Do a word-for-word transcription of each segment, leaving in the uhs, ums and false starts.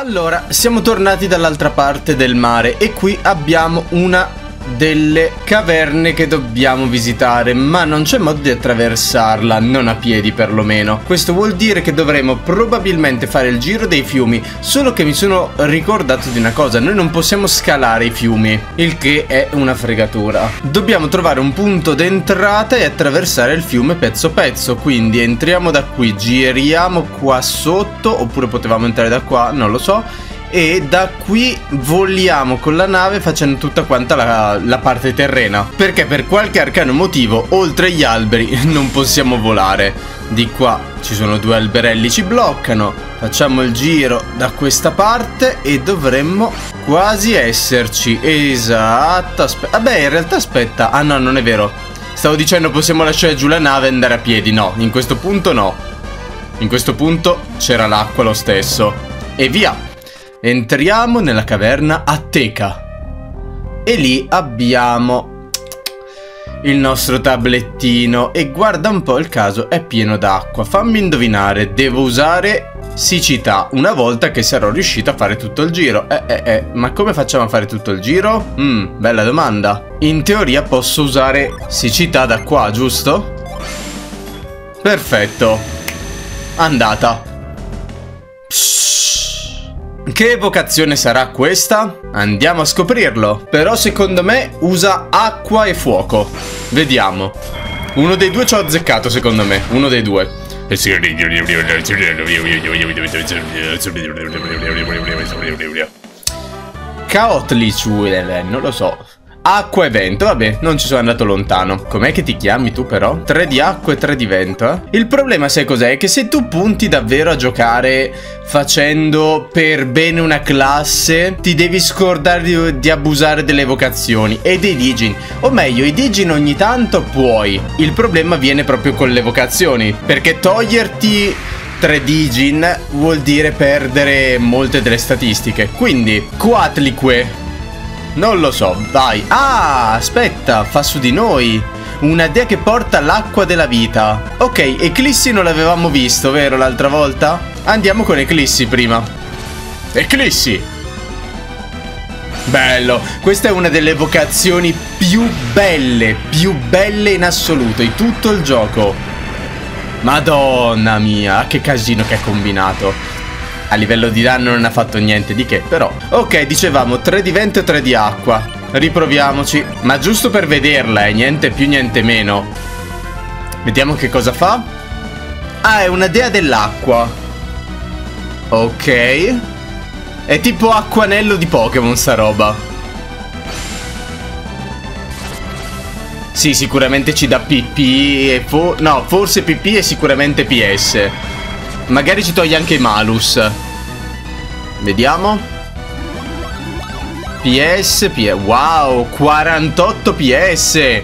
Allora, siamo tornati dall'altra parte del mare e qui abbiamo una delle caverne che dobbiamo visitare, ma non c'è modo di attraversarla, non a piedi perlomeno. Questo vuol dire che dovremo probabilmente fare il giro dei fiumi, solo che mi sono ricordato di una cosa: noi non possiamo scalare i fiumi, il che è una fregatura. Dobbiamo trovare un punto d'entrata e attraversare il fiume pezzo pezzo, quindi entriamo da qui, giriamo qua sotto, oppure potevamo entrare da qua, non lo so, e da qui voliamo con la nave facendo tutta quanta la, la parte terrena, perché per qualche arcano motivo oltre gli alberi non possiamo volare. Di qua ci sono due alberelli, ci bloccano. Facciamo il giro da questa parte e dovremmo quasi esserci. Esatto, aspetta. Vabbè, in realtà aspetta. Ah no, non è vero. Stavo dicendo possiamo lasciare giù la nave e andare a piedi. No, in questo punto no. In questo punto c'era l'acqua lo stesso. E via. Entriamo nella caverna a teca e lì abbiamo il nostro tablettino e guarda un po', il caso è pieno d'acqua. Fammi indovinare, devo usare siccità una volta che sarò riuscito a fare tutto il giro. Eh eh eh, ma come facciamo a fare tutto il giro? Mmm, bella domanda. In teoria posso usare siccità da qua, giusto? Perfetto. Andata. Psst. Che evocazione sarà questa? Andiamo a scoprirlo. Però secondo me usa acqua e fuoco. Vediamo. Uno dei due ci ho azzeccato secondo me. Uno dei due. Caotlich, non lo so. Acqua e vento, vabbè, non ci sono andato lontano. Com'è che ti chiami tu però? Tre di acqua e tre di vento, eh? Il problema sai cos'è? Che se tu punti davvero a giocare facendo per bene una classe, ti devi scordare di, di abusare delle evocazioni e dei Digin. O meglio, i Digin ogni tanto puoi. Il problema viene proprio con le evocazioni, perché toglierti tre Digin vuol dire perdere molte delle statistiche. Quindi, Coatlicue, non lo so, vai. Ah, aspetta, fa su di noi una dea che porta l'acqua della vita. Ok, Eclissi non l'avevamo visto, vero, l'altra volta? Andiamo con Eclissi prima. Eclissi! Bello, questa è una delle evocazioni più belle, più belle in assoluto di tutto il gioco. Madonna mia, che casino che ha combinato. A livello di danno non ha fatto niente di che, però. Ok, dicevamo tre di vento e tre di acqua. Riproviamoci. Ma giusto per vederla, eh, niente più niente meno. Vediamo che cosa fa. Ah, è una dea dell'acqua. Ok. È tipo acquanello di Pokémon sta roba. Sì, sicuramente ci dà P P e fo no, forse P P e sicuramente P S. Magari ci toglie anche i malus. Vediamo. P S, P S. Wow, quarantotto P S.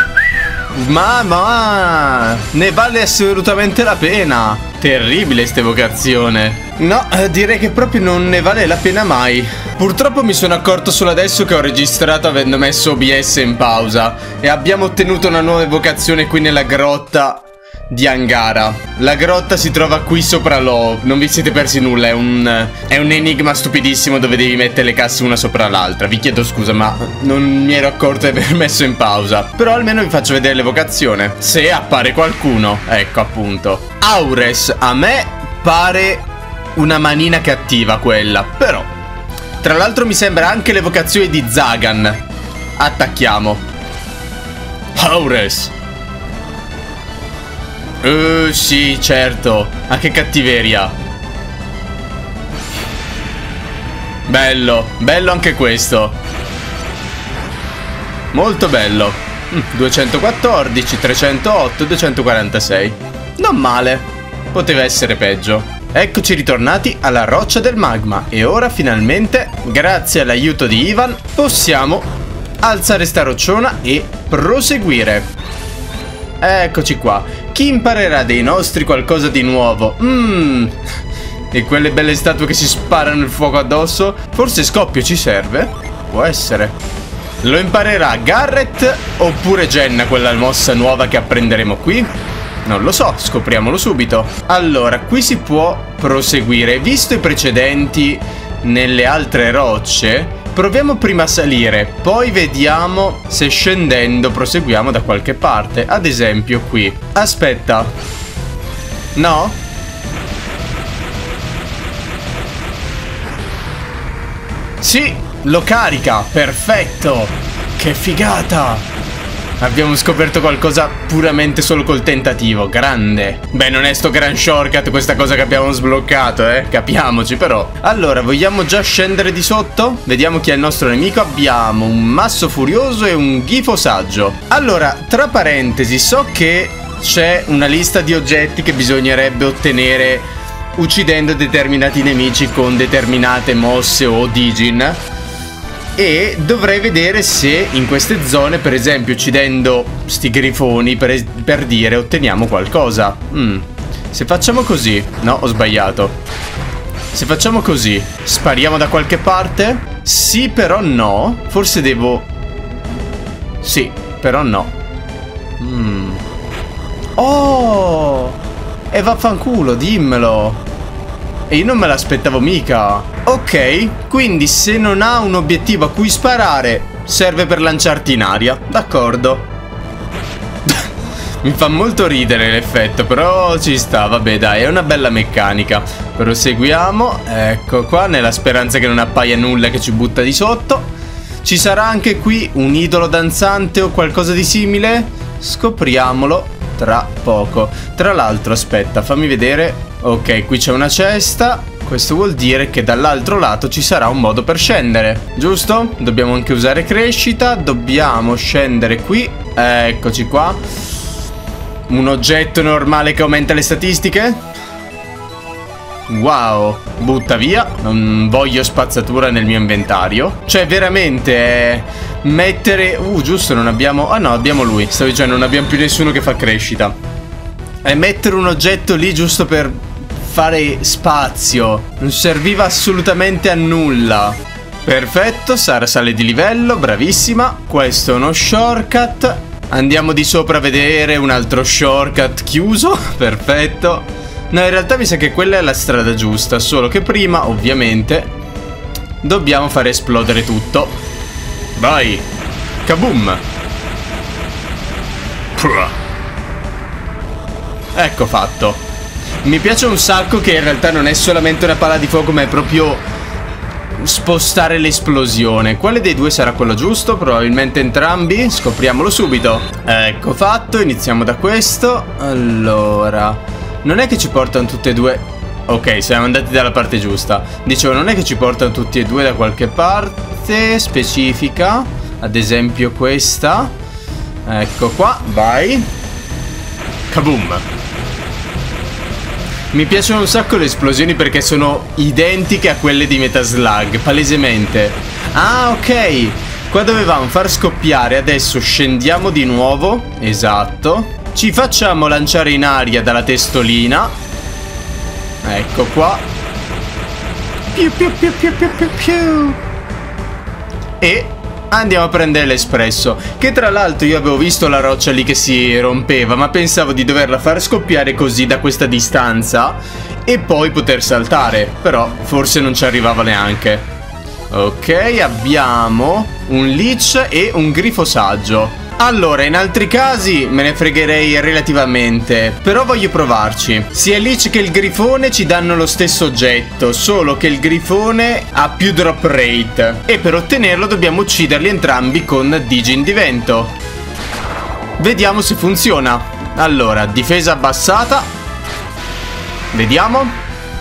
Mamma, ne vale assolutamente la pena. Terribile sta evocazione. No, direi che proprio non ne vale la pena mai. Purtroppo mi sono accorto solo adesso che ho registrato avendo messo O B S in pausa e abbiamo ottenuto una nuova evocazione qui nella grotta di Angara. La grotta si trova qui sopra l'O. Non vi siete persi nulla, è un È un enigma stupidissimo dove devi mettere le casse una sopra l'altra. Vi chiedo scusa, ma non mi ero accorto di aver messo in pausa. Però almeno vi faccio vedere l'evocazione, se appare qualcuno. Ecco appunto Aures. A me pare una manina cattiva quella, però tra l'altro mi sembra anche l'evocazione di Zagan. Attacchiamo Aures. Uh, sì, certo. Ah, che cattiveria. Bello, bello anche questo. Molto bello. mm, duecentoquattordici, trecentootto, duecentoquarantasei. Non male. Poteva essere peggio. Eccoci ritornati alla roccia del magma. E ora finalmente, grazie all'aiuto di Ivan, possiamo alzare sta rocciona e proseguire. Eccoci qua. Chi imparerà dei nostri qualcosa di nuovo? Mmm. E quelle belle statue che si sparano il fuoco addosso? Forse Scoppio ci serve? Può essere. Lo imparerà Garrett oppure Jenna, quella mossa nuova che apprenderemo qui? Non lo so, scopriamolo subito. Allora, qui si può proseguire. Visto i precedenti, nelle altre rocce, proviamo prima a salire, poi vediamo se scendendo proseguiamo da qualche parte. Ad esempio qui. Aspetta. No? Sì, lo carica. Perfetto. Che figata. Abbiamo scoperto qualcosa puramente solo col tentativo. Grande. Beh, non è sto gran shortcut questa cosa che abbiamo sbloccato, eh. Capiamoci però. Allora, vogliamo già scendere di sotto? Vediamo chi è il nostro nemico. Abbiamo un masso furioso e un ghifo saggio. Allora, tra parentesi, so che c'è una lista di oggetti che bisognerebbe ottenere uccidendo determinati nemici con determinate mosse o digin. E dovrei vedere se in queste zone, per esempio, uccidendo sti grifoni, per, per dire, otteniamo qualcosa. Mm. Se facciamo così... No, ho sbagliato. Se facciamo così, spariamo da qualche parte? Sì, però no. Forse devo... Sì, però no. Mm. Oh! E vaffanculo, dimmelo. E io non me l'aspettavo mica. Ok, quindi se non ha un obiettivo a cui sparare, serve per lanciarti in aria. D'accordo. Mi fa molto ridere l'effetto, però ci sta, vabbè dai, è una bella meccanica. Proseguiamo, ecco qua, nella speranza che non appaia nulla che ci butta di sotto. Ci sarà anche qui un idolo danzante o qualcosa di simile? Scopriamolo tra poco. Tra l'altro, aspetta, fammi vedere. Ok, qui c'è una cesta. Questo vuol dire che dall'altro lato ci sarà un modo per scendere, giusto? Dobbiamo anche usare crescita. Dobbiamo scendere qui. Eccoci qua. Un oggetto normale che aumenta le statistiche. Wow, butta via. Non voglio spazzatura nel mio inventario. Cioè veramente eh, mettere... Uh, giusto, non abbiamo... Ah no, abbiamo lui. Stavo dicendo, non abbiamo più nessuno che fa crescita. E mettere un oggetto lì giusto per fare spazio non serviva assolutamente a nulla. Perfetto, Sara sale di livello, bravissima. Questo è uno shortcut. Andiamo di sopra a vedere un altro shortcut chiuso. Perfetto. No, in realtà mi sa che quella è la strada giusta, solo che prima, ovviamente, dobbiamo fare esplodere tutto. Vai. Kaboom. Ecco fatto. Mi piace un sacco che in realtà non è solamente una palla di fuoco, ma è proprio spostare l'esplosione. Quale dei due sarà quello giusto? Probabilmente entrambi. Scopriamolo subito. Ecco fatto, iniziamo da questo. Allora, non è che ci portano tutte e due. Ok, siamo andati dalla parte giusta. Dicevo, non è che ci portano tutti e due da qualche parte specifica. Ad esempio questa. Ecco qua, vai. Kaboom. Mi piacciono un sacco le esplosioni perché sono identiche a quelle di Metaslug, palesemente. Ah, ok. Qua dovevamo far scoppiare, adesso scendiamo di nuovo. Esatto. Ci facciamo lanciare in aria dalla testolina. Ecco qua. Piu piu piu piu piu piu piu. E andiamo a prendere l'espresso, che tra l'altro io avevo visto la roccia lì che si rompeva, ma pensavo di doverla far scoppiare così da questa distanza e poi poter saltare, però forse non ci arrivava neanche. Ok, abbiamo un leech e un grifo saggio. Allora, in altri casi me ne fregherei relativamente, però voglio provarci. Sia il leech che il grifone ci danno lo stesso oggetto, solo che il grifone ha più drop rate e per ottenerlo dobbiamo ucciderli entrambi con Digin di vento. Vediamo se funziona. Allora, difesa abbassata. Vediamo.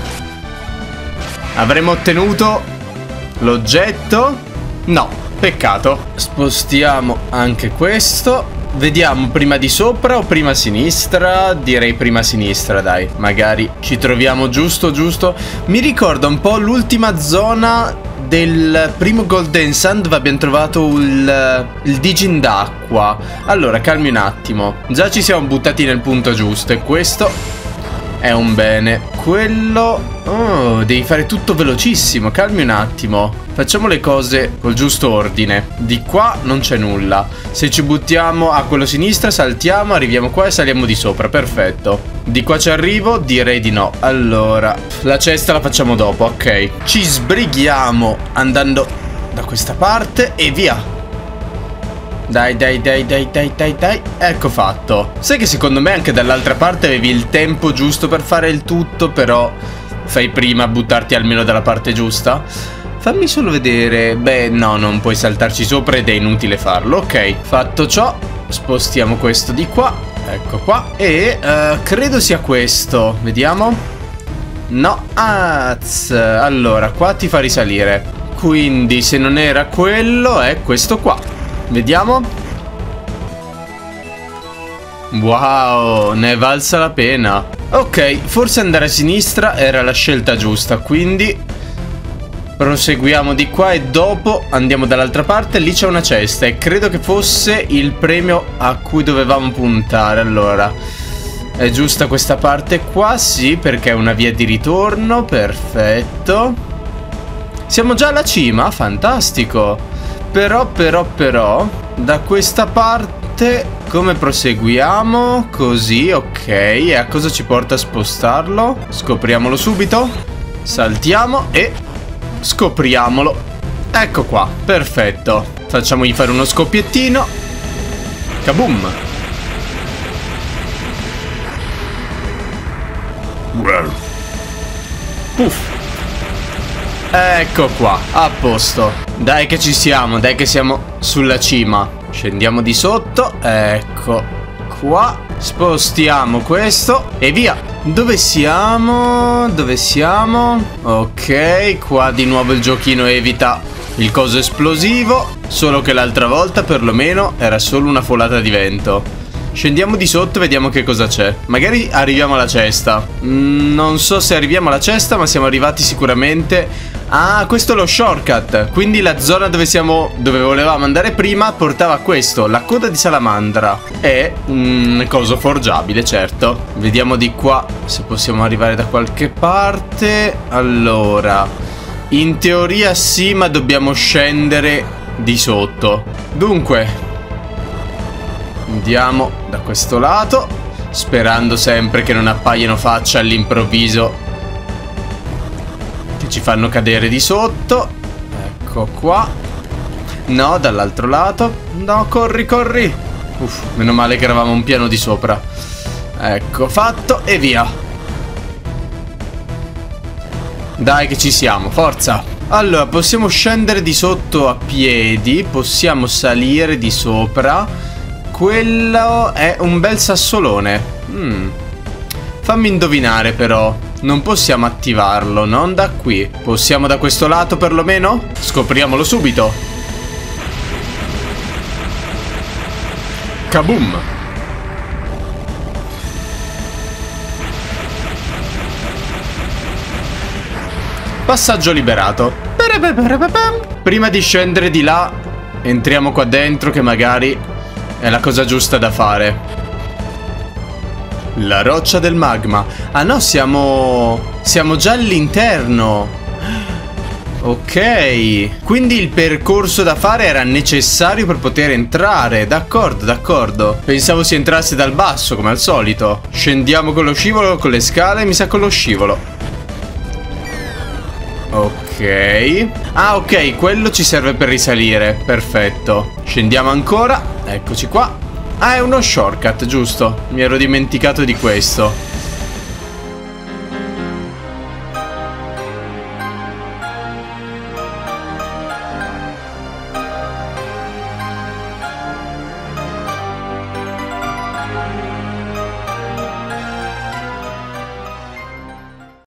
Avremo ottenuto l'oggetto? No. Peccato. Spostiamo anche questo. Vediamo prima di sopra o prima a sinistra. Direi prima a sinistra, dai. Magari ci troviamo giusto giusto. Mi ricorda un po' l'ultima zona del primo Golden Sun, dove abbiamo trovato il, il Digin d'acqua. Allora, calmi un attimo. Già ci siamo buttati nel punto giusto. E questo È un bene. Quello... Oh, devi fare tutto velocissimo. Calmi un attimo. Facciamo le cose col giusto ordine. Di qua non c'è nulla. Se ci buttiamo a quello a sinistra, saltiamo, arriviamo qua e saliamo di sopra. Perfetto. Di qua ci arrivo? Direi di no. Allora, la cesta la facciamo dopo, ok. Ci sbrighiamo andando da questa parte e via. Dai, dai, dai, dai, dai, dai, dai. Ecco fatto. Sai che secondo me anche dall'altra parte avevi il tempo giusto per fare il tutto, però fai prima a buttarti almeno dalla parte giusta? Fammi solo vedere. Beh, no, non puoi saltarci sopra ed è inutile farlo. Ok, fatto ciò, spostiamo questo di qua. Ecco qua. E uh, credo sia questo. Vediamo. No, az. Allora, qua ti fa risalire. Quindi se non era quello è questo qua. Vediamo. Wow, ne è valsa la pena. Ok, forse andare a sinistra era la scelta giusta, quindi proseguiamo di qua e dopo andiamo dall'altra parte. Lì c'è una cesta e credo che fosse il premio a cui dovevamo puntare. Allora, è giusta questa parte qua? Sì, perché è una via di ritorno. Perfetto. Siamo già alla cima? Fantastico. Però, però, però, da questa parte come proseguiamo? Così, ok. E a cosa ci porta a spostarlo? Scopriamolo subito. Saltiamo e scopriamolo. Ecco qua, perfetto. Facciamogli fare uno scoppiettino. Kaboom. Puff. Ecco qua, a posto. Dai che ci siamo, dai che siamo sulla cima. Scendiamo di sotto, ecco qua. Spostiamo questo e via. Dove siamo? Dove siamo? Ok, qua di nuovo il giochino evita il coso esplosivo. Solo che l'altra volta perlomeno era solo una folata di vento. Scendiamo di sotto e vediamo che cosa c'è. Magari arriviamo alla cesta. mm, Non so se arriviamo alla cesta, ma siamo arrivati sicuramente. Ah, questo è lo shortcut. Quindi la zona dove siamo, dove volevamo andare prima, portava a questo, la coda di salamandra. È un coso forgiabile, certo. Vediamo di qua se possiamo arrivare da qualche parte. Allora, in teoria sì, ma dobbiamo scendere di sotto. Dunque, andiamo da questo lato, sperando sempre che non appaiano facce all'improvviso che ci fanno cadere di sotto. Ecco qua. No, dall'altro lato. No, corri, corri. Uff, meno male che eravamo un piano di sopra. Ecco fatto e via. Dai che ci siamo, forza. Allora, possiamo scendere di sotto a piedi, possiamo salire di sopra. Quello è un bel sassolone. mm. Fammi indovinare però, non possiamo attivarlo, non da qui. Possiamo da questo lato perlomeno? Scopriamolo subito. Kaboom. Passaggio liberato. Prima di scendere di là, entriamo qua dentro che magari è la cosa giusta da fare. La roccia del magma. Ah no, siamo... siamo già all'interno. Ok. Quindi il percorso da fare era necessario per poter entrare. D'accordo, d'accordo. Pensavo si entrasse dal basso, come al solito. Scendiamo con lo scivolo, con le scale, mi sa con lo scivolo. Ok. Ah, ok, quello ci serve per risalire. Perfetto. Scendiamo ancora. Eccoci qua. Ah, è uno shortcut, giusto? Mi ero dimenticato di questo.